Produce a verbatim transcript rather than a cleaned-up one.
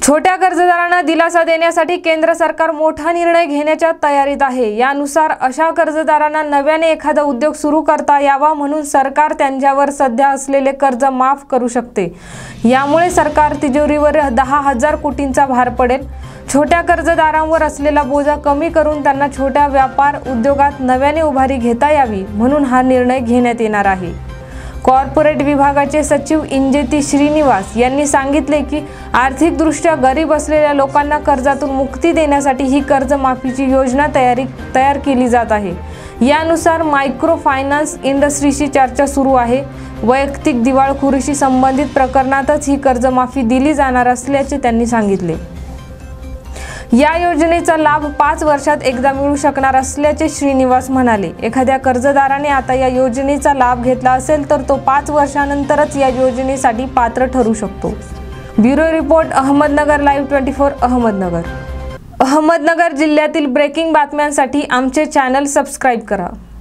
छोट्या कर्जदारांना दिलासा देण्यासाठी केंद्र सरकार मोठा निर्णय घेण्याच्या तयारीत आहे। यानुसार अशा कर्जदारांना नव्याने एखादा उद्योग सुरू करता यावा म्हणून सरकार त्यांच्यावर सध्या असलेले कर्ज माफ करू शकते। यामुळे सरकार तिजोरीवर दहा हजार कोटींचा भार पडेल। छोट्या कर्जदारांवर असलेला बोजा कमी करून त्यांना छोट्या व्यापार उद्योगात नव्याने उभारी घेता यावी म्हणून हा निर्णय घेण्यात येणार आहे। कॉर्पोरेट विभागाचे सचिव इंजेती श्रीनिवास यांनी सांगितले की आर्थिकदृष्ट्या गरीब असलेल्या लोकांना कर्जातून मुक्ती देण्यासाठी ही कर्जमाफीची योजना तयारी तयार केली जात आहे। यानुसार मायक्रो फायनान्स इंडस्ट्रीशी चर्चा सुरू आहे। वैयक्तिक दिवाळखोरीशी संबंधित प्रकरणातच ही कर्जमाफी दिली जाणार असल्याचे त्यांनी सांगितले। या योजनेचा लाभ पाच वर्षात एकदा मिळू शकणार असल्याचे श्रीनिवास म्हणाले। एखाद्या कर्जदाराने आता या योजनेचा लाभ घेतला असेल तर तो पाच वर्षानंतरच या योजनेसाठी पात्र ठरू शकतो। ब्युरो रिपोर्ट, अहमदनगर लाईव्ह चोवीस अहमदनगर। अहमदनगर जिल्ह्यातील ब्रेकिंग बातम्यांसाठी आमचे चॅनल सबस्क्राइब करा।